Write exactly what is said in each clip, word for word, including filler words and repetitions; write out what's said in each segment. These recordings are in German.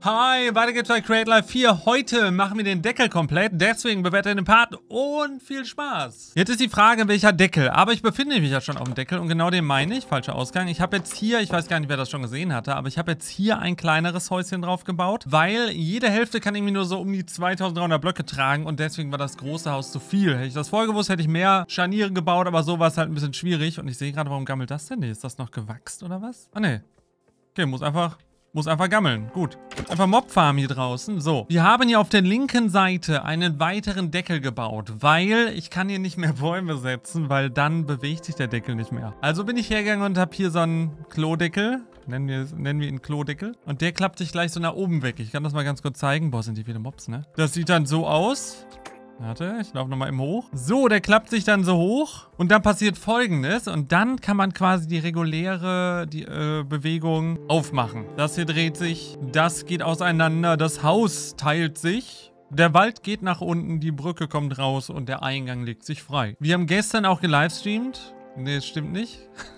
Hi, weiter geht's bei Create Life vier. Heute machen wir den Deckel komplett, deswegen bewertet den Part und viel Spaß. Jetzt ist die Frage, welcher Deckel, aber ich befinde mich ja schon auf dem Deckel und genau den meine ich, falscher Ausgang. Ich habe jetzt hier, ich weiß gar nicht, wer das schon gesehen hatte, aber ich habe jetzt hier ein kleineres Häuschen drauf gebaut, weil jede Hälfte kann irgendwie nur so um die zweitausenddreihundert Blöcke tragen und deswegen war das große Haus zu viel. Hätte ich das vorher gewusst, hätte ich mehr Scharniere gebaut, aber so war es halt ein bisschen schwierig und ich sehe gerade, warum gammelt das denn nicht? Ist das noch gewachst oder was? Ah, ne. Okay, muss einfach... Muss einfach gammeln. Gut. Einfach Mobfarm hier draußen. So. Wir haben hier auf der linken Seite einen weiteren Deckel gebaut, weil ich kann hier nicht mehr Bäume setzen, weil dann bewegt sich der Deckel nicht mehr. Also bin ich hergegangen und habe hier so einen Klodeckel. Nennen wir, nennen wir ihn Klodeckel. Und der klappt sich gleich so nach oben weg. Ich kann das mal ganz kurz zeigen. Boah, sind die viele Mobs, ne? Das sieht dann so aus. Warte, ich laufe nochmal eben hoch. So, der klappt sich dann so hoch und dann passiert Folgendes und dann kann man quasi die reguläre die, äh, Bewegung aufmachen. Das hier dreht sich, das geht auseinander, das Haus teilt sich, der Wald geht nach unten, die Brücke kommt raus und der Eingang legt sich frei. Wir haben gestern auch gelivestreamt. Ne, das stimmt nicht.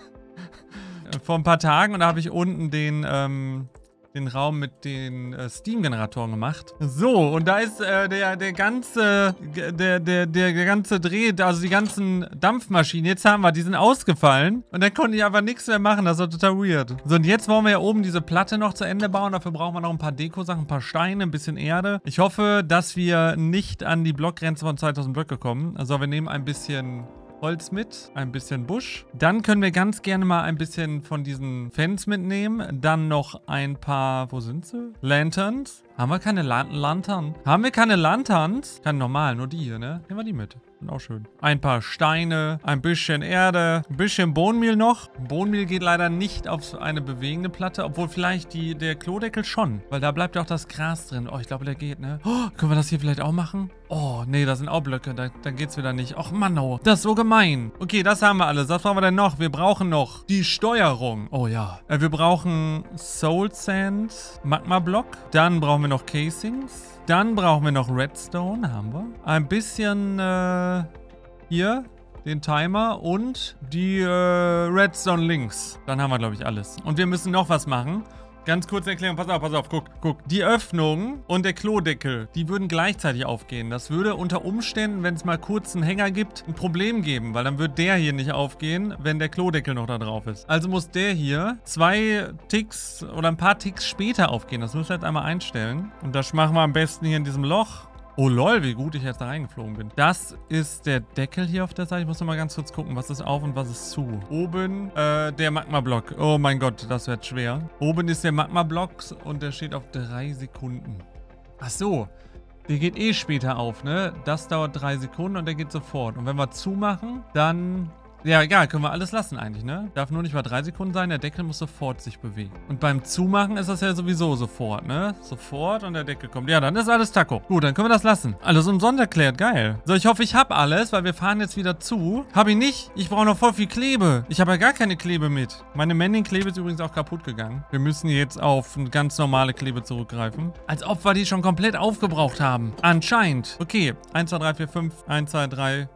Vor ein paar Tagen und da habe ich unten den... Ähm, den Raum mit den äh, Steam-Generatoren gemacht. So, und da ist äh, der, der ganze, der, der, der, der ganze Dreh, also die ganzen Dampfmaschinen, jetzt haben wir, die sind ausgefallen und dann konnte ich einfach nichts mehr machen, das war total weird. So, und jetzt wollen wir ja oben diese Platte noch zu Ende bauen, dafür brauchen wir noch ein paar Deko-Sachen, ein paar Steine, ein bisschen Erde. Ich hoffe, dass wir nicht an die Blockgrenze von zweitausend Blöcke kommen. Also wir nehmen ein bisschen... Holz mit, ein bisschen Busch. Dann können wir ganz gerne mal ein bisschen von diesen Fans mitnehmen. Dann noch ein paar, wo sind sie? Lanterns. Haben wir keine Lan Lantern? Haben wir keine Lanterns? Keine normal, nur die hier, ne? Nehmen wir die mit. Sind auch schön. Ein paar Steine, ein bisschen Erde, ein bisschen Bohnenmehl noch. Bohnenmehl geht leider nicht auf eine bewegende Platte, obwohl vielleicht die, der Klodeckel schon. Weil da bleibt ja auch das Gras drin. Oh, ich glaube, der geht, ne? Oh, können wir das hier vielleicht auch machen? Oh, nee, da sind auch Blöcke. Da, da geht's wieder nicht. Och, Mann, oh. Das ist so gemein. Okay, das haben wir alles. Was brauchen wir denn noch? Wir brauchen noch die Steuerung. Oh ja. Äh, wir brauchen Soul Sand, Magma Block. Dann brauchen wir noch Casings. Dann brauchen wir noch Redstone, haben wir. Ein bisschen, äh, hier, den Timer und die, äh, Redstone Links. Dann haben wir, glaube ich, alles. Und wir müssen noch was machen. Ganz kurze Erklärung, pass auf, pass auf, guck, guck. Die Öffnung und der Klodeckel, die würden gleichzeitig aufgehen. Das würde unter Umständen, wenn es mal kurz einen Hänger gibt, ein Problem geben, weil dann wird der hier nicht aufgehen, wenn der Klodeckel noch da drauf ist. Also muss der hier zwei Ticks oder ein paar Ticks später aufgehen. Das müssen wir jetzt einmal einstellen. Und das machen wir am besten hier in diesem Loch. Oh lol, wie gut ich jetzt da reingeflogen bin. Das ist der Deckel hier auf der Seite. Ich muss noch mal ganz kurz gucken, was ist auf und was ist zu. Oben äh, der Magma-Block. Oh mein Gott, das wird schwer. Oben ist der Magma-Block und der steht auf drei Sekunden. Ach so, der geht eh später auf, ne? Das dauert drei Sekunden und der geht sofort. Und wenn wir zumachen, dann... Ja, egal, können wir alles lassen eigentlich, ne? Darf nur nicht mal drei Sekunden sein, der Deckel muss sofort sich bewegen. Und beim Zumachen ist das ja sowieso sofort, ne? Sofort und der Deckel kommt. Ja, dann ist alles Taco. Gut, dann können wir das lassen. Alles umsonst erklärt, geil. So, ich hoffe, ich habe alles, weil wir fahren jetzt wieder zu. Habe ich nicht. Ich brauche noch voll viel Klebe. Ich habe ja gar keine Klebe mit. Meine Mending-Klebe ist übrigens auch kaputt gegangen. Wir müssen jetzt auf eine ganz normale Klebe zurückgreifen. Als ob wir die schon komplett aufgebraucht haben. Anscheinend. Okay, eins, zwei, drei, vier, fünf. eins, zwei, drei.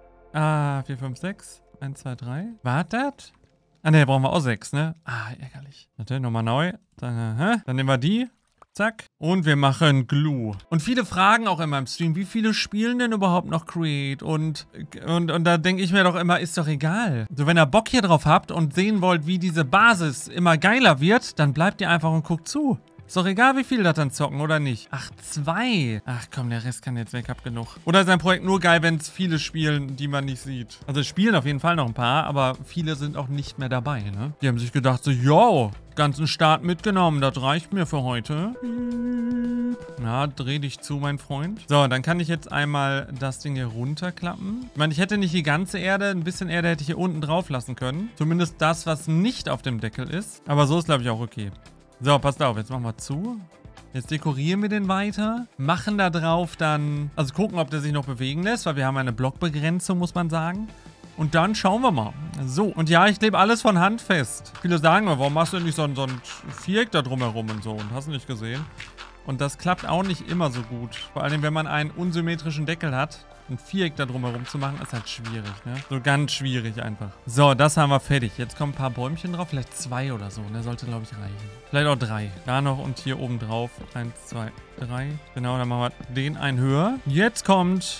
Ah, vier, fünf, sechs. eins, zwei, drei. Wartet. Ah, ne, brauchen wir auch sechs, ne? Ah, ärgerlich. Warte, nochmal neu. Dann, äh, dann nehmen wir die. Zack. Und wir machen Glue. Und viele fragen auch immer im Stream, wie viele spielen denn überhaupt noch Create? Und, und, und da denke ich mir doch immer, ist doch egal. So, wenn ihr Bock hier drauf habt und sehen wollt, wie diese Basis immer geiler wird, dann bleibt ihr einfach und guckt zu. Ist doch egal, wie viel das dann zocken, oder nicht? Ach, zwei. Ach komm, der Rest kann jetzt weg, hab genug. Oder ist ein Projekt nur geil, wenn es viele spielen, die man nicht sieht? Also es spielen auf jeden Fall noch ein paar, aber viele sind auch nicht mehr dabei, ne? Die haben sich gedacht so, yo, ganzen Start mitgenommen, das reicht mir für heute. Na, dreh dich zu, mein Freund. So, dann kann ich jetzt einmal das Ding hier runterklappen. Ich meine, ich hätte nicht die ganze Erde, ein bisschen Erde hätte ich hier unten drauf lassen können. Zumindest das, was nicht auf dem Deckel ist. Aber so ist, glaube ich, auch okay. So, passt auf, jetzt machen wir zu. Jetzt dekorieren wir den weiter. Machen da drauf dann, also gucken, ob der sich noch bewegen lässt, weil wir haben eine Blockbegrenzung, muss man sagen. Und dann schauen wir mal. So, und ja, ich klebe alles von Hand fest. Viele sagen mir, warum machst du nicht so ein, so ein Viereck da drumherum und so? Und hast du nicht gesehen? Und das klappt auch nicht immer so gut. Vor allem, wenn man einen unsymmetrischen Deckel hat. Ein Viereck da drumherum zu machen, ist halt schwierig, ne? So ganz schwierig einfach. So, das haben wir fertig. Jetzt kommen ein paar Bäumchen drauf. Vielleicht zwei oder so, ne? Sollte, glaube ich, reichen. Vielleicht auch drei. Da noch und hier oben drauf. Eins, zwei, drei. Genau, dann machen wir den einen höher. Jetzt kommt...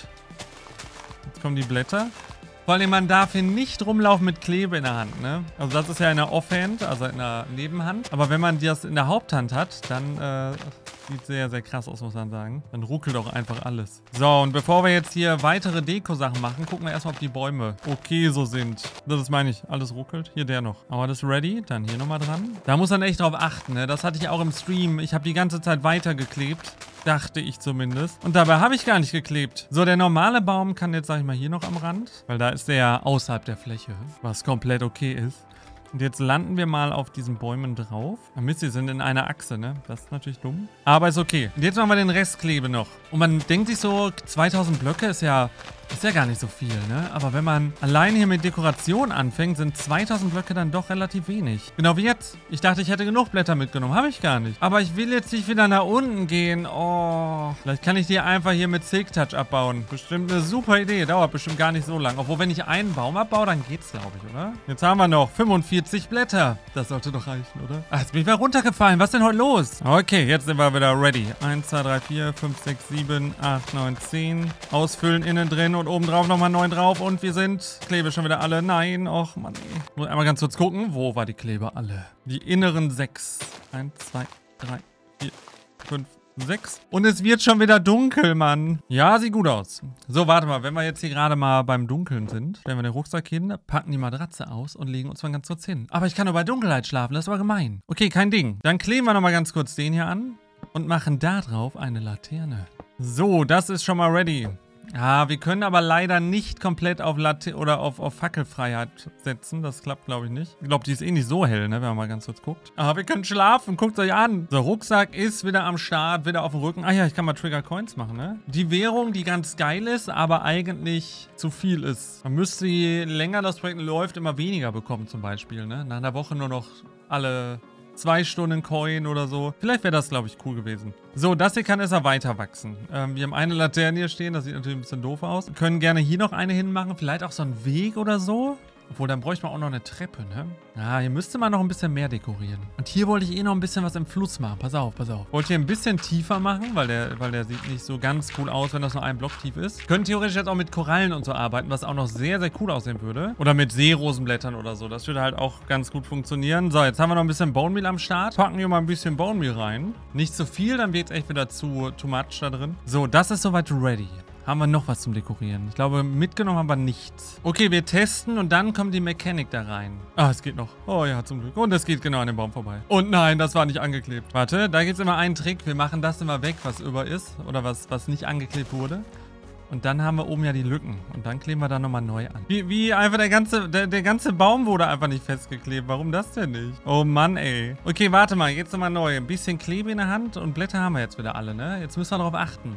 Jetzt kommen die Blätter. Vor allem, man darf hier nicht rumlaufen mit Klebe in der Hand, ne? Also das ist ja in der Offhand, also in der Nebenhand. Aber wenn man das in der Haupthand hat, dann äh, sieht sehr, sehr krass aus, muss man sagen. Dann ruckelt auch einfach alles. So, und bevor wir jetzt hier weitere Deko-Sachen machen, gucken wir erstmal, ob die Bäume okay so sind. Das ist, meine ich, alles ruckelt. Hier der noch. Aber das ist ready. Dann hier nochmal dran. Da muss man echt drauf achten, ne? Das hatte ich auch im Stream. Ich habe die ganze Zeit weitergeklebt. Dachte ich zumindest. Und dabei habe ich gar nicht geklebt. So, der normale Baum kann jetzt, sag ich mal, hier noch am Rand. Weil da ist der außerhalb der Fläche. Was komplett okay ist. Und jetzt landen wir mal auf diesen Bäumen drauf. Ah, Mist, die sind in einer Achse, ne? Das ist natürlich dumm. Aber ist okay. Und jetzt machen wir den Restklebe noch. Und man denkt sich so, zweitausend Blöcke ist ja... Ist ja gar nicht so viel, ne? Aber wenn man allein hier mit Dekoration anfängt, sind zweitausend Blöcke dann doch relativ wenig. Genau wie jetzt. Ich dachte, ich hätte genug Blätter mitgenommen. Habe ich gar nicht. Aber ich will jetzt nicht wieder nach unten gehen. Oh. Vielleicht kann ich die einfach hier mit Silk Touch abbauen. Bestimmt eine super Idee. Dauert bestimmt gar nicht so lang. Obwohl, wenn ich einen Baum abbaue, dann geht's, glaube ich, oder? Jetzt haben wir noch fünfundvierzig Blätter. Das sollte doch reichen, oder? Ah, jetzt bin ich wieder runtergefallen. Was ist denn heute los? Okay, jetzt sind wir wieder ready. eins, zwei, drei, vier, fünf, sechs, sieben, acht, neun, zehn. Ausfüllen innen drin. Und oben drauf nochmal neun drauf und wir sind... Klebe schon wieder alle. Nein, och Mann, ey. Muss einmal ganz kurz gucken. Wo war die Klebe alle? Die inneren sechs. eins, zwei, drei, vier, fünf, sechs. Und es wird schon wieder dunkel, Mann. Ja, sieht gut aus. So, warte mal. Wenn wir jetzt hier gerade mal beim Dunkeln sind, stellen wir den Rucksack hin, packen die Matratze aus und legen uns mal ganz kurz hin. Aber ich kann nur bei Dunkelheit schlafen. Das ist aber gemein. Okay, kein Ding. Dann kleben wir nochmal ganz kurz den hier an und machen da drauf eine Laterne. So, das ist schon mal ready. Ja, wir können aber leider nicht komplett auf Latte oder auf, auf Fackelfreiheit setzen. Das klappt, glaube ich, nicht. Ich glaube, die ist eh nicht so hell, ne, wenn man mal ganz kurz guckt. Aber wir können schlafen. Guckt euch an. So, Rucksack ist wieder am Start, wieder auf dem Rücken. Ah ja, ich kann mal Trigger Coins machen, ne? Die Währung, die ganz geil ist, aber eigentlich zu viel ist. Man müsste, je länger das Projekt läuft, immer weniger bekommen zum Beispiel, ne? Nach einer Woche nur noch alle... Zwei Stunden Coin oder so. Vielleicht wäre das, glaube ich, cool gewesen. So, das hier kann erst weiter wachsen. Ähm, wir haben eine Laterne hier stehen. Das sieht natürlich ein bisschen doof aus. Wir können gerne hier noch eine hinmachen. Vielleicht auch so einen Weg oder so. Obwohl, dann bräuchte man auch noch eine Treppe, ne? Ja, hier müsste man noch ein bisschen mehr dekorieren. Und hier wollte ich eh noch ein bisschen was im Fluss machen. Pass auf, pass auf. Wollte hier ein bisschen tiefer machen, weil der, weil der sieht nicht so ganz cool aus, wenn das nur ein Block tief ist. Können theoretisch jetzt auch mit Korallen und so arbeiten, was auch noch sehr, sehr cool aussehen würde. Oder mit Seerosenblättern oder so. Das würde halt auch ganz gut funktionieren. So, jetzt haben wir noch ein bisschen Bone Meal am Start. Packen hier mal ein bisschen Bone Meal rein. Nicht zu viel, dann wird es echt wieder zu too much da drin. So, das ist soweit ready. Haben wir noch was zum Dekorieren? Ich glaube, mitgenommen haben wir nichts. Okay, wir testen und dann kommt die Mechanik da rein. Ah, es geht noch. Oh ja, zum Glück. Und es geht genau an dem Baum vorbei. Und nein, das war nicht angeklebt. Warte, da gibt es immer einen Trick. Wir machen das immer weg, was über ist. Oder was, was nicht angeklebt wurde. Und dann haben wir oben ja die Lücken. Und dann kleben wir da nochmal neu an. Wie, wie einfach der ganze, der, der ganze Baum wurde einfach nicht festgeklebt. Warum das denn nicht? Oh Mann, ey. Okay, warte mal. Jetzt nochmal neu. Ein bisschen Klebe in der Hand und Blätter haben wir jetzt wieder alle, ne? Jetzt müssen wir darauf achten.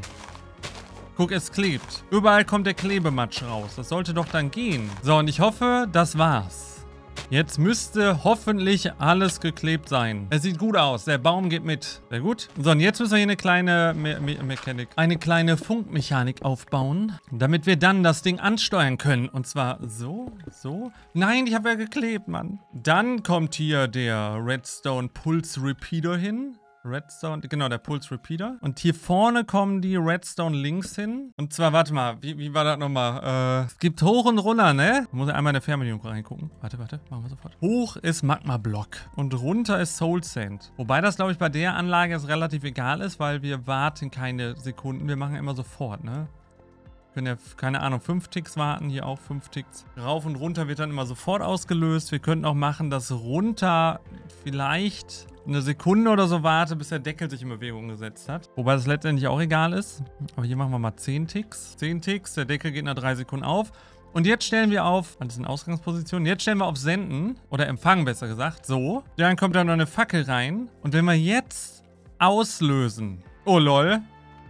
Guck, es klebt. Überall kommt der Klebematsch raus. Das sollte doch dann gehen. So, und ich hoffe, das war's. Jetzt müsste hoffentlich alles geklebt sein. Es sieht gut aus. Der Baum geht mit. Sehr gut. So, und jetzt müssen wir hier eine kleine Me Me Mechanik, eine kleine Funkmechanik aufbauen, damit wir dann das Ding ansteuern können. Und zwar so, so. Nein, ich habe ja geklebt, Mann. Dann kommt hier der Redstone Pulse Repeater hin. Redstone, genau, der Pulse Repeater. Und hier vorne kommen die Redstone Links hin. Und zwar, warte mal, wie, wie war das nochmal? Äh, es gibt hoch und runter, ne? Ich muss einmal in der Fernbedienung reingucken. Warte, warte, machen wir sofort. Hoch ist Magma Block und runter ist Soul Sand. Wobei das, glaube ich, bei der Anlage jetzt relativ egal ist, weil wir warten keine Sekunden. Wir machen immer sofort, ne? Wir können ja, keine Ahnung, fünf Ticks warten, hier auch fünf Ticks. Rauf und runter wird dann immer sofort ausgelöst. Wir könnten auch machen, dass runter vielleicht eine Sekunde oder so warte, bis der Deckel sich in Bewegung gesetzt hat. Wobei das letztendlich auch egal ist. Aber hier machen wir mal zehn Ticks. zehn Ticks, der Deckel geht nach drei Sekunden auf. Und jetzt stellen wir auf, das sind Ausgangspositionen, jetzt stellen wir auf Senden, oder Empfangen besser gesagt, so. Dann kommt da noch eine Fackel rein. Und wenn wir jetzt auslösen, oh lol,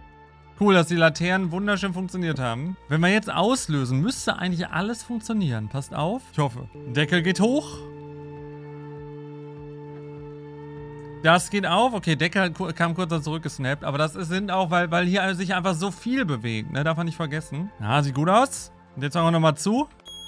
cool, dass die Laternen wunderschön funktioniert haben. Wenn wir jetzt auslösen, müsste eigentlich alles funktionieren. Passt auf. Ich hoffe. Deckel geht hoch. Das geht auf. Okay, Deckel kam kurz zurückgesnappt. Aber das sind auch, weil, weil hier sich einfach so viel bewegt. Ne? Darf man nicht vergessen. Ja, sieht gut aus. Und jetzt machen wir nochmal zu.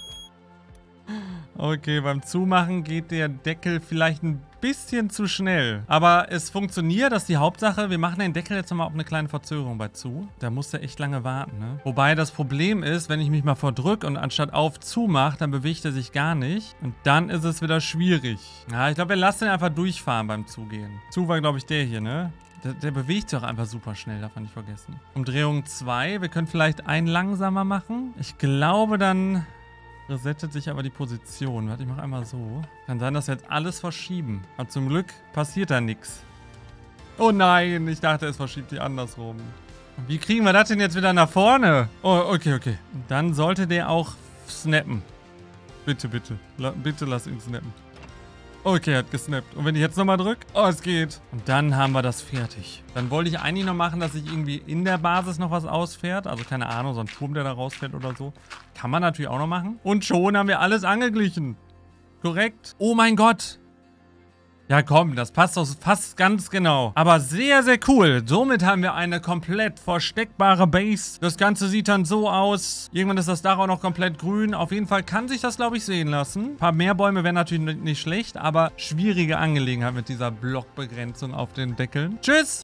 Okay, beim Zumachen geht der Deckel vielleicht ein bisschen zu schnell. Aber es funktioniert, das ist die Hauptsache. Wir machen den Deckel jetzt nochmal auf eine kleine Verzögerung bei zu. Da muss er echt lange warten, ne? Wobei das Problem ist, wenn ich mich mal verdrücke und anstatt auf zumache, dann bewegt er sich gar nicht. Und dann ist es wieder schwierig. Ja, ich glaube, wir lassen ihn einfach durchfahren beim Zugehen. Zu war, glaube ich, der hier, ne? Der, der bewegt sich auch einfach super schnell, darf man nicht vergessen. Umdrehung zwei. Wir können vielleicht einen langsamer machen. Ich glaube, dann resettet sich aber die Position. Warte, ich mache einmal so. Kann sein, dass wir jetzt alles verschieben. Aber zum Glück passiert da nichts. Oh nein, ich dachte, es verschiebt die andersrum. Wie kriegen wir das denn jetzt wieder nach vorne? Oh, okay, okay. Dann sollte der auch snappen. Bitte, bitte. La bitte lass ihn snappen. Okay, er hat gesnappt. Und wenn ich jetzt nochmal drücke? Oh, es geht. Und dann haben wir das fertig. Dann wollte ich eigentlich noch machen, dass sich irgendwie in der Basis noch was ausfährt. Also keine Ahnung, so ein Turm, der da rausfährt oder so. Kann man natürlich auch noch machen. Und schon haben wir alles angeglichen. Korrekt. Oh mein Gott. Ja komm, das passt doch fast ganz genau. Aber sehr, sehr cool. Somit haben wir eine komplett versteckbare Base. Das Ganze sieht dann so aus. Irgendwann ist das Dach auch noch komplett grün. Auf jeden Fall kann sich das, glaube ich, sehen lassen. Ein paar mehr Bäume wären natürlich nicht schlecht, aber schwierige Angelegenheit mit dieser Blockbegrenzung auf den Deckeln. Tschüss!